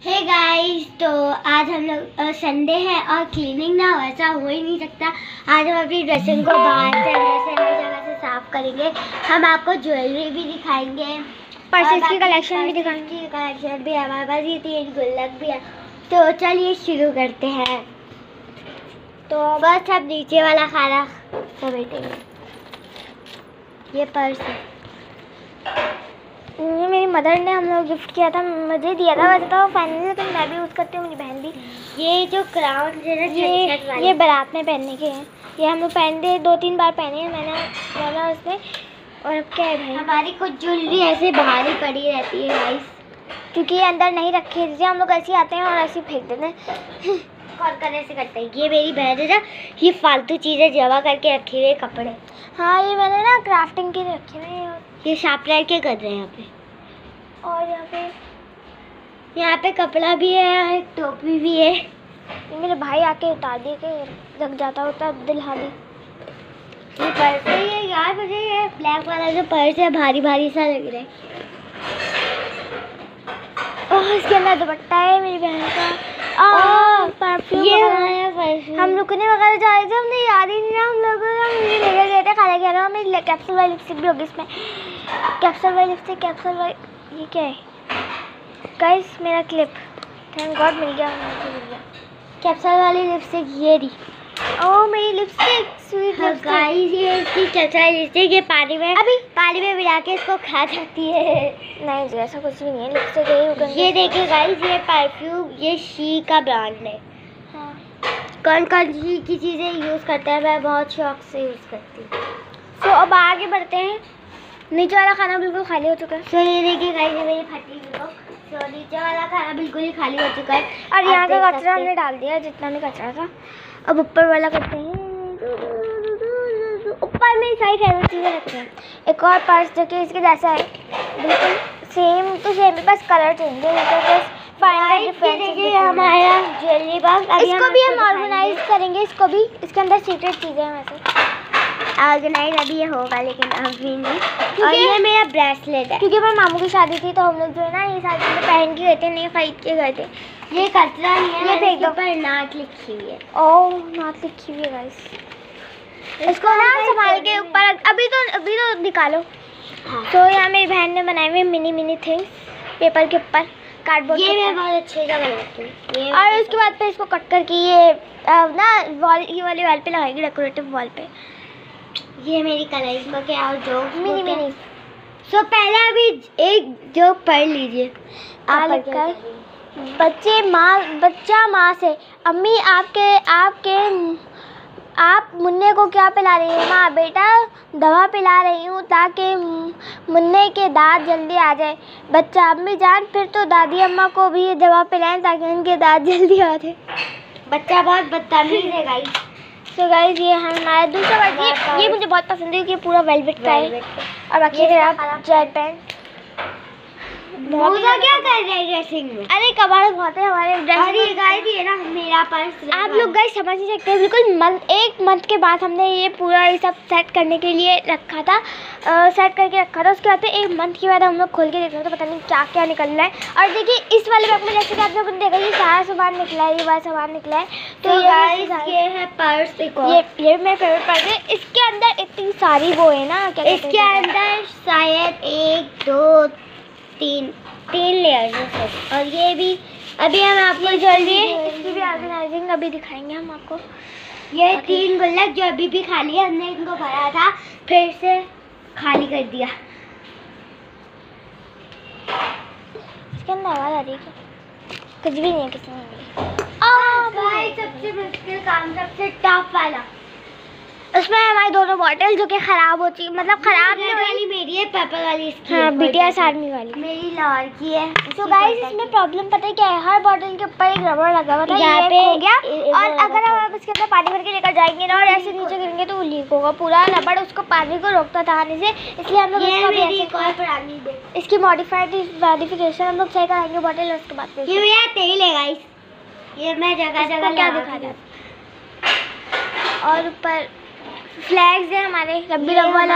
Hey guys, तो आज हम लोग संडे है और क्लीनिंग ना वैसा हो ही नहीं सकता। आज हम अपनी ड्रेसिंग को बाहर से अंदर से हर जगह से साफ करेंगे। हम आपको ज्वेलरी भी दिखाएंगे, पर्सेस की कलेक्शन भी दिखाएंगे। कलेक्शन भी है हमारे पास, ये 3 गुल्लक भी है। तो चलिए शुरू करते हैं। तो बस अब नीचे वाला खाना समेटेंगे। ये पर्स है, ये मेरी मदर ने हम लोग गिफ्ट किया था, मुझे दिया था वैसे तो फाइनली, लेकिन मैं भी यूज़ करती हूँ, मेरी बहन भी। ये जो क्राउन है ना, ये बारात में पहनने के हैं। ये हम लोग पहनते 2-3 बार पहने हैं मैंने उससे। और अब क्या है भाई, हमारी कुछ ज्वेलरी ऐसे बाहर ही पड़ी रहती है गाइस, क्योंकि ये अंदर नहीं रखे थे, हम लोग ऐसे ही आते हैं और ऐसे ही फेंक देते हैं। कौन ऐसे करते हैं। ये मेरी बहन है ना, ये फालतू चीज़ें जमा करके रखे हुए कपड़े। हाँ, ये मैंने ना क्राफ्टिंग के लिए रखे हुए हैं। ये शार्पनर के कर रहे हैं यहाँ पे। और यहाँ पे कपड़ा भी है, एक टोपी भी है। ये मेरे भाई आके उतार दिए के रख जाता होता दिल हाली। ये पर्स है, ये यार मुझे ये ब्लैक वाला जो पर्स है भारी भारी सा लग रहा है। और इसके अंदर दुपट्टा है मेरी बहन का। परफ्यूम। ये हमारा परफ्यूम। हम रुकने वगैरह जा रहे थे, हमने याद ही नहीं रहा हम लोग लेकर गए थे, खाने गए थे। मेरी कैप्सूल वाली लिपस्टिक भी होगी इसमें। कैप्सूल वाली ये क्या है गाइस? मेरा क्लिप, थैंक गॉड मिल गया। कैप्सूल वाली लिपस्टिक ये रही। ओह मेरी लिपस्टिक, स्वीट लिपस्टिक। गाइस ये इसकी कैप्सूल लिपस्टिक, ये पानी में मिला के इसको खा जाती है। नहीं जी, ऐसा कुछ भी नहीं है, लिपस्टिक ये देखिए गाइस, ये परफ्यूम ये शी का ब्रांड है। हाँ। कौन सी की चीज़ें यूज़ करते हैं, मैं बहुत शौक से यूज़ करती हूँ। तो अब आगे बढ़ते हैं। नीचे वाला खाना बिल्कुल खाली हो चुका है। तो ये देखिए गाइस, ये मेरी फटी हुई बुक। तो नीचे वाला खाना बिल्कुल ही खाली हो चुका है और यहाँ का कचरा हमने डाल दिया, जितना भी कचरा था। अब ऊपर वाला करते हैं। ऊपर में सारी फेवरेट चीज़ें रखते हैं। एक और पर्स जो कि इसके जैसा है, बिल्कुल सेम टू सेम, बस कलर चेंज है। देखिए हमारा ज्वेलरी बॉक्स, इसको भी हम ऑर्गेनाइज करेंगे। इसको भी, इसके अंदर सीक्रेट चीज़ें हैं वैसे। ऑर्गेनाइज अभी ये होगा, लेकिन अभी नहीं। और ये मेरा ब्रेसलेट है, क्योंकि हमारे मामू की शादी थी, तो हम लोग जो है ना ये सारी चीज़ें पहन के गए थे, नहीं खरीद के गए थे। ये कचरा नहीं है, ये फेंक दो। पर नाक लिखी हुई है। ओह नाक लिखी हुई है गाइस। इसको ना संभाल के ऊपर अभी तो निकालो। हाँ। तो यहाँ मेरी बहन ने बनाए हुए मिनी थिंग्स पेपर के ऊपर, कार्डबोर्ड। ये मैं बहुत अच्छे से बनाती हूँ। और उसके बाद फिर इसको कट करके ये ना वॉल, ये वाली वॉल पे लगाएगी, डेकोरेटिव वॉल पे। ये मेरी कलरिंग बुक है और जो मिनी सो पहले अभी एक जोक पढ़ लीजिए। बच्चा माँ से, अम्मी आप मुन्ने को क्या पिला रही हैं? माँ, बेटा दवा पिला रही हूँ ताकि मुन्ने के दांत जल्दी आ जाए। बच्चा, अम्मी जान फिर तो दादी अम्मा को भी ये दवा पिलाएं ताकि उनके दांत जल्दी आ जाए। बच्चा बहुत बदतमीज है गाइस। तो गाइस ये हमारा दूसरा वर्ड, ये मुझे बहुत पसंद है क्योंकि पूरा वेलवेट का है। और बाकी जेट पैंट। मोजा क्या कर रहे हैं ड्रेसिंग में? अरे कबाड़ बहुत है हमारे ड्रेसिंग। गाइस ये ना मेरा पर्स, आप लोग गाइस समझ नहीं सकते, बिल्कुल एक मंथ के बाद हमने ये पूरा ये सब सेट करने के लिए रखा था, सेट करके रखा था। उसके बाद फिर 1 मंथ के बाद हम लोग खोल के देख रहे थे, पता नहीं क्या क्या निकल रहा है। और देखिए इस वाले बैग में जैसे कि आप लोगों ने देखा, ये सारा सामान निकला है, ये वाला सामान निकला है। तो ये है पर्स। ये मेरा फेवरेट पर्स है। इसके अंदर इतनी सारी वो है ना, क्या इसके अंदर शायद 1 2 3 लेयर्स है। और ये भी अभी हम आपको ज्वेलरी, इसकी भी ऑर्गेनाइजिंग अभी दिखाएंगे हम आपको। ये 3 गुल्लक जो अभी भी खाली है, हमने इनको भरा था, फिर से खाली कर दिया। इसके अंदर आवाज़ आ रही है क्या? कुछ भी नहीं है किसी में। सबसे मुश्किल काम, सबसे टफ वाला, उसमें हमारी दोनों बॉटल जो कि खराब होती है, मतलब खराब नहीं वाली मेरी है, पर्पल वाली इसकी। हाँ, BTS आर्मी वाली मेरी लाहौर की है। तो गाइस इसमें प्रॉब्लम पता है क्या है, हर बॉटल के ऊपर एक रबड़ लगा हुआ था, यहाँ ये पे हो गया। और अगर हम इसके अंदर पानी भर के लेकर जाएंगे ना और ऐसे नीचे गिरेंगे तो वो लीक होगा। पूरा रबड़ उसको पानी को रोकता था आने से, इसलिए हम लोग इसका भी ऐसे इसकी मॉडिफिकेशन हम लोग सही कराएंगे बॉटल। उसके बाद ये मेरा तेल है गाइस, ये मैं जगह जगह क्या दिखा रहा है। और ऊपर फ्लैग्स है हमारे, रबी अव्वल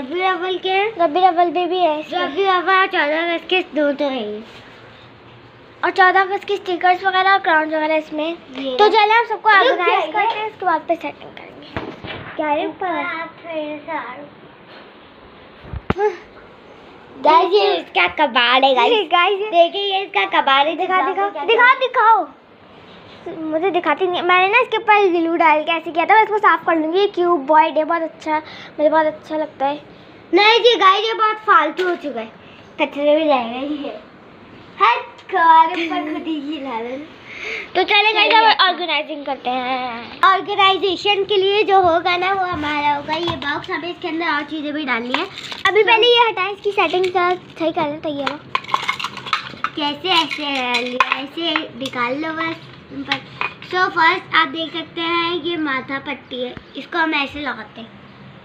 रबी अव्वल भी है। रबी अव्वल 14 अगस्त के 2 तो है। और 14 अगस्त की स्टिकर्स वगैरह और क्राउन वगैरह इसमें। ये तो चले हम सबको रुक ऑर्गेनाइज जाइए। करते हैं, उसके बाद पे सेटिंग करेंगे। क्या है ऊपर? गाइस ये इसका कबाड़ है गाइस। गाइस देखिए ये इसका कबाड़ है। दिखाओ। मुझे दिखाती नहीं, मैंने ना इसके ऊपर ग्लू डाल के ऐसे किया था। मैं इसको साफ कर लूँगी। क्यूब बॉयड है, बहुत अच्छा, मुझे बहुत अच्छा लगता है। नहीं जी गाइस ये बहुत फालतू हो चुका है, कचरे में जाएगा ये। हट कार पर खुद ही हिला रहे। तो चले गाइस अब ऑर्गेनाइजिंग करते हैं। ऑर्गेनाइजेशन के लिए जो होगा ना वो हमारा होगा ये बॉक्स। हमें इसके अंदर और चीज़ें भी डालनी है। अभी पहले ये हटाएं, इसकी सेटिंग सही कर लें। तैयार कैसे ऐसे निकाल लो बस। सो फर्स्ट आप देख सकते हैं ये माथा पट्टी है, इसको हम ऐसे लगाते हैं।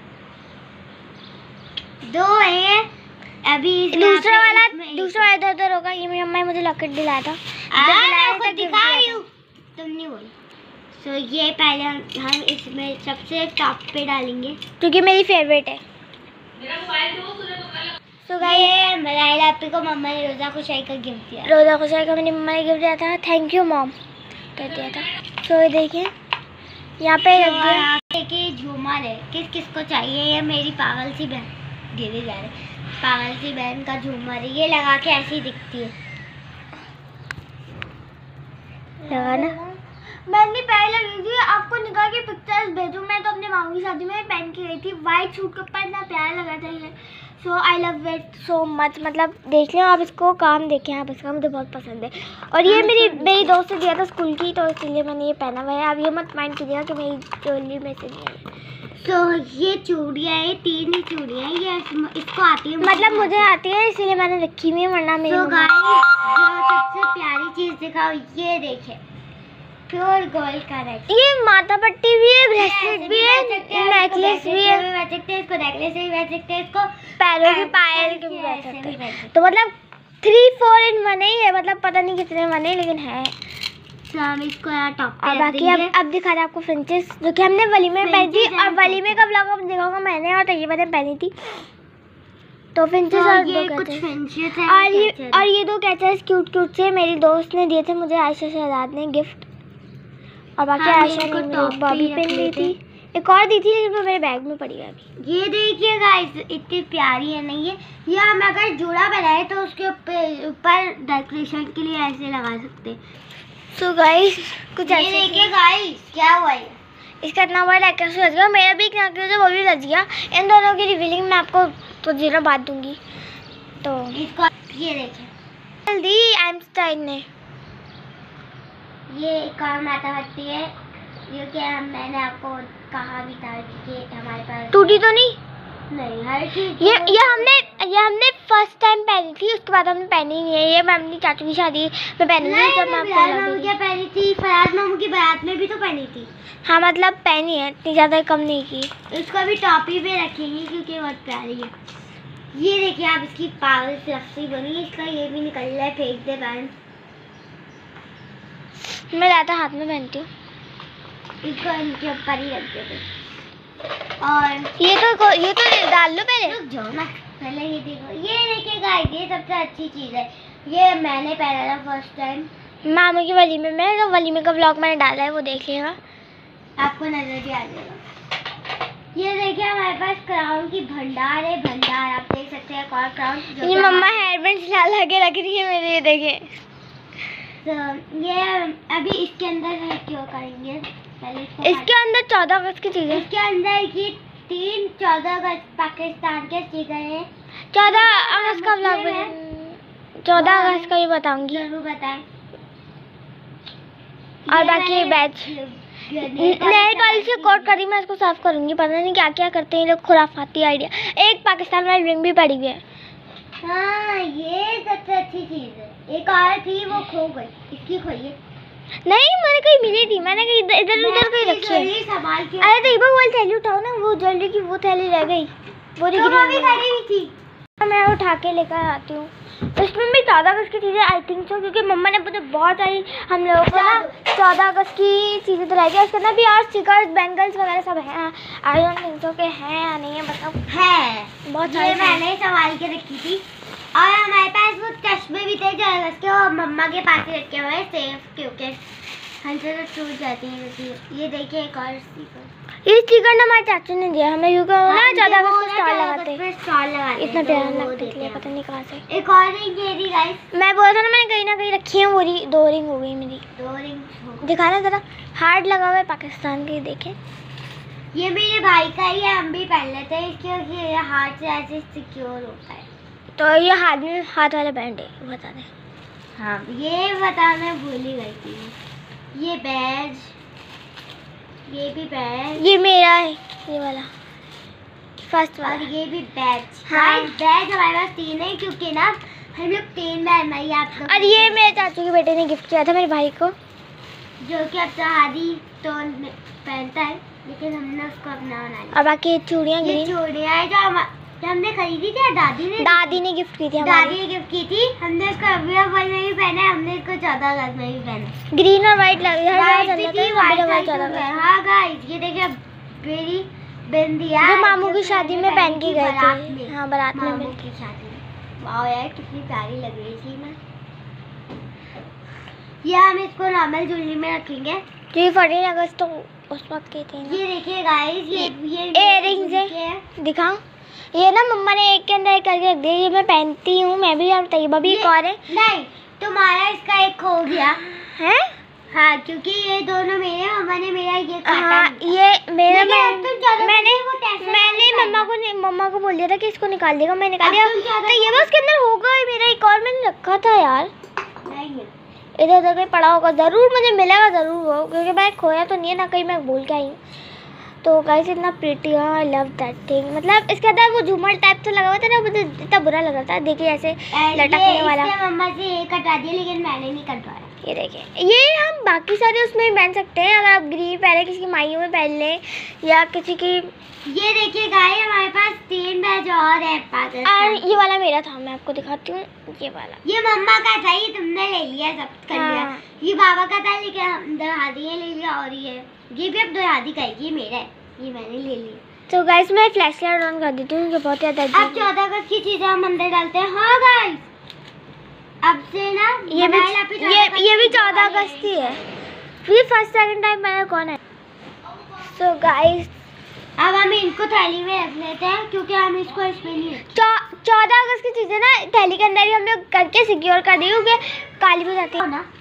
2 है अभी दूसरा वाला इधर उधर होगा। ये मेरी अम्मा ने मुझे लॉकेट दिलाया था। मैं खुद दिखा रही हूँ, तुम नहीं बोल। सो ये पहले हम इसमें सबसे टॉप पे डालेंगे क्योंकि मेरी फेवरेट है। तो ये मलाइला आपी को मम्मा ने रोज़ा खुशाई का गिफ्ट दिया। रोज़ा खुशाई का मेरी मम्मा ने गिफ्ट दिया था। थैंक यू मॉम कर दिया था। तो देखिए यहाँ पे रख दिया। देखिए झूमर है, किस किस को चाहिए? ये मेरी पागल सी बहन गिरे जा रहे, पागल सी बहन का झूमर है। ये लगा के ऐसी दिखती है। लगाना मैंने पहले लगी थी। आपको निकाल के पिक्चर्स भेजूँ। मैं तो अपने मामू की शादी में पहन के गई थी। वाइट सूट के ऊपर इतना प्यारा लगा था ये। So I love it so much. मतलब देख लें आप इसको, काम देखें आप इसका, मुझे बहुत पसंद है। और ये मेरी दोस्त ने दिया था स्कूल की, तो इसलिए मैंने ये पहना हुआ है। अब ये मत माइंड कीजिएगा कि मेरी ज्वेलरी में से नहीं है। तो ये चूड़ियाँ है, 3 ही चूड़ियाँ हैं। ये इसको आती है, मतलब मुझे आती है इसलिए मैंने रखी हुई है, वरना मेरी तो मम्मा- गाइस जो सबसे प्यारी चीज़ दिखाओ, ये देखें प्योर गोल्ड का है। ये माथा पट्टी भी है, ब्रेसलेट भी है, नेकलेस भी है, इसको नेकलेस से भी बेच सकते हैं, इसको पैरों के पायल के भी ऐसे बेच भी सकते हैं। बेच सकते हैं। तो मतलब 3-4 in 1 ही है। मतलब पता नहीं कितने बने, लेकिन है। तो हम इसको यहाँ टॉप पे और रख बाकी देंगे। अब दिखा रहा आपको फ्रेंचेस, जो कि हमने वलीमे में पहनी थी। फ्रेंचेस और हैं, वलीमे का व्लॉग अब दिखाऊंगा मैंने और तैयबा ने पहनी थी। तो फ्रेंचेस और ये दो कुछ कैचेस। फ्रेंचेस हैं और ये 2 कैचेस क्यूट से मेरी दोस्त ने दिए थे मुझे, आयशा शहजाद ने गिफ्ट। और बाकी हाँ, आयशा मेरे को ने टॉप मेरी पे बॉबी ही पिन रख दी लेते। थी। एक और दी थी लेकिन वो मेरे बैग में पड़ी है अभी। ये देखिए गाइस इतनी प्यारी है नहीं ये हम अगर जूड़ा बनाए तो उसके ऊपर डेकोरेशन के लिए ऐसे लगा सकते हैं। सो गाइस कुछ ये ऐसे देखिए गाइस क्या हुआ है। इसका इतना बड़ा नेकलेस लग गया, मेरा भी एक नेकलेस है वो भी लग गया। इन दोनों की रिवीलिंग मैं आपको तो जीरो बात दूंगी। तो इसको ये देखिए, जल्दी आइंस्टाइन ने ये एक और माता पट्टी है जो कि मैंने आपको कहा भी था कि हमारे पास टूटी तो नहीं? नहीं, हर चीज ये हमने फर्स्ट टाइम पहनी थी, उसके बाद हमने पहनी नहीं है। ये मैं अपनी चाचू की शादी में पहनी थी, जब मैं आपको बिलाल ला मामू दी क्या पहनी थी, फराज मामू की बारात में भी तो पहनी थी। हाँ मतलब पहनी है, इतनी ज़्यादा कम नहीं की। इसको भी टॉपी पे रखेंगे क्योंकि बहुत प्यारी है। ये देखिए आप इसकी पागल फ्लफी बनी है। इसका ये भी निकल रहा है, फेंक दे बैंड। मैं ज़्यादा हाथ में पहनती हूँ। इसको इनके ऊपर ही रख देते और ये तो डाल लो पहले। रुक जाओ ना, पहले ये देखो। ये देखिए गाइस ये सबसे अच्छी चीज़ है। ये मैंने पहना था फर्स्ट टाइम मामू की वलीमे में, तो वलीमे का व्लॉग मैंने डाला है, वो देख लेगा, आपको नजर भी आ जाएगा। ये देखिए हमारे पास क्राउन की भंडार है, भंडार आप देख सकते हैं। और क्राउन ये मम्मा हेयर बैंड ला के रख रही है मेरे, ये देखें। तो ये अभी इसके अंदर क्यों करेंगे, पहले इसके अंदर 14 अगस्त की चीज़ें। इसके अंदर ये 14 अगस्त पाकिस्तान के स्टिकर है। 14 अगस्त का व्लॉग 14 अगस्त का ही बताऊंगी। जरूर बताएं। और बाकी बैच नेल पॉलिश से कोट करी, मैं इसको साफ करूंगी। पता नहीं क्या क्या करते हैं ये लोग, खुराफाती आइडिया। एक पाकिस्तान वाली रिंग भी पड़ी हुई है। हाँ ये सबसे अच्छी चीज़ है। एक और थी वो खो गई, इसकी खोइए। नहीं मैंने कहीं मिली थी, मैंने कहीं इधर उधर कहीं रखी है। संभाल के अरे देखो वो थैली उठाओ ना, वो ज्वेलरी की वो थैली रह गई, वो तो वो भी खड़ी हुई थी। मैं उठा के लेकर आती हूँ। इसमें भी 14 अगस्त की चीज़ें आई थिंक सो, क्योंकि मम्मा ने मुझे बहुत सारी हम लोगों को ना 14 अगस्त की चीज़ें दिलाई थी। उसके अंदर भी और स्टिकर्स बैंगल्स वगैरह सब हैं। आई डोंट थिंक सो कि हैं या नहीं है, मतलब है बहुत ये सारी मैंने संभाल के रखी थी। और हमारे पास वो चश्मे भी थे जो अगस्त के, वो मम्मा के पास ही रखे हुए हैं सेफ, क्योंकि हमसे तो टूट जाती है। ये देखिए एक और स्टिकर, ये स्टिकर ना हमारे चाचू ने दिया हमें, क्योंकि वो ना 14 अगस्त को स्टॉल लगाते हैं, स्टॉल लगाते इतना हैं, प्यारा तो वो लगता देते है, हैं। पता नहीं कहाँ से। एक और रिंग ये रही गाइस, मैं बोल रहा था ना मैंने कहीं ना कहीं रखी है, वो 2 रिंग हो गई मेरी। 2 रिंग दिखाना जरा, हार्ड लगा हुआ है पाकिस्तान के, देखें। ये मेरे भाई का ही है, हम भी पहन लेते हैं क्योंकि ये हाथ से ऐसे सिक्योर होता है। तो ये हाथ में हाथ वाला बैंड है, बता दें। हाँ ये बताना भूल ही गई थी। ये बैज, ये भी बैज, ये मेरा है, ये वाला फर्स्ट और वाला। ये भी बैज। हाँ। बैज हमारे पास 3 है, क्योंकि ना हम लोग 3 बहन भाई आप लोग। और ये मेरे चाचू के बेटे ने गिफ्ट किया था मेरे भाई को, जो कि अब शादी तो पहनता है, लेकिन हमने उसको अपना बना लिया। और बाकी चूड़ियाँ ये ग्रीन चूड़ियाँ है जो हमने खरीदी थी, दादी ने गिफ्ट की थी दादी हमारी। ने गिफ्ट की थी। हमने इसको अभी में भी पहना है, हमने इसको 14 अगस्त में भी पहना है। ग्रीन और वाइट लग रहा White है, भी हर थी, जगह white वाइट वाली तो है। हाँ गाइस ये देखिए मेरी बिंदिया जो मामू की जो शादी मैंने में पहन के थी गए बारात थे। में। हाँ, बारात में मामू मिल की शादी में। वाह यार कितनी प्यारी लग रही थी मैं। ये हम इसको नॉर्मल ज्वेलरी में रखेंगे। जो 14 अगस्त तो उस वक्त के थे ना। ये देखिए गाइस ये earrings है, दिखाओ। ये ना मम्मा ने एक के अंदर एक करके रख दिया, ये मैं पहनती हूँ, मैं भी, और तैयबा भी एक और है। नहीं तुम्हारा इसका एक खो गया हैं? हाँ, क्योंकि ये दोनों मेरे, मम्मा ने मेरा ये काटा हाँ, नहीं। ये मेरा लेकिन अब तुम ज्यादा मैंने मम्मा को बोल दिया था कि इसको निकाल देगा, मैं निकाल अब दिया। तुम ज्यादा तो ये बस के अंदर होगा ही, मेरा एक और मैंने रखा था यार, नहीं है। इधर उधर कहीं पड़ा होगा, ज़रूर मुझे मिलेगा, ज़रूर हो, क्योंकि मैं खोया तो नहीं है ना कहीं, मैं भूल के आई हूँ। तो गाइस इतना pretty, I love that thing. मतलब इसके अंदर वो झूमर टाइप से लगा हुआ था ना, मुझे इतना बुरा लग रहा था, देखिए ऐसे लटकने वाला। इसके मम्मा से ये कटा दिया, लेकिन मैंने नहीं कटवाया। ये देखिए, ये हम बाकी सारे उसमें भी पहन सकते हैं, अगर आप ग्रीन पहने किसी की माइयों में पहन लें, या किसी की। ये देखिए गाइस हमारे पास 3 बैच और है पाकिस्तान। और ये वाला मेरा था, मैं आपको दिखाती हूँ, ये वाला। ये मम्मा का था, ये तुमने ले लिया, सब कर लिया। हाँ। ये बाबा का था, लेकिन हम दरहादी ले लिया, और ये भी अब दरहादी का है, ये मेरा है, ये मैंने ले लिया। तो गाइस मैं फ्लैश लाइट ऑन कर देती हूँ, क्योंकि बहुत ज़्यादा अब 14 अगस्त की चीजें हम अंदर डालते हैं। हाँ गाइस अब से ना ये भी 14 अगस्त ही है। ये फर्स्ट सेकंड टाइम मैंने कौन है। सो गाइस अब हम इनको थैली में रख लेते हैं, क्योंकि हम इसको इसमें नहीं 14 अगस्त की चीज़ें ना थैली के अंदर ही हम लोग करके सिक्योर कर दी, क्योंकि काली भी जाती है ना।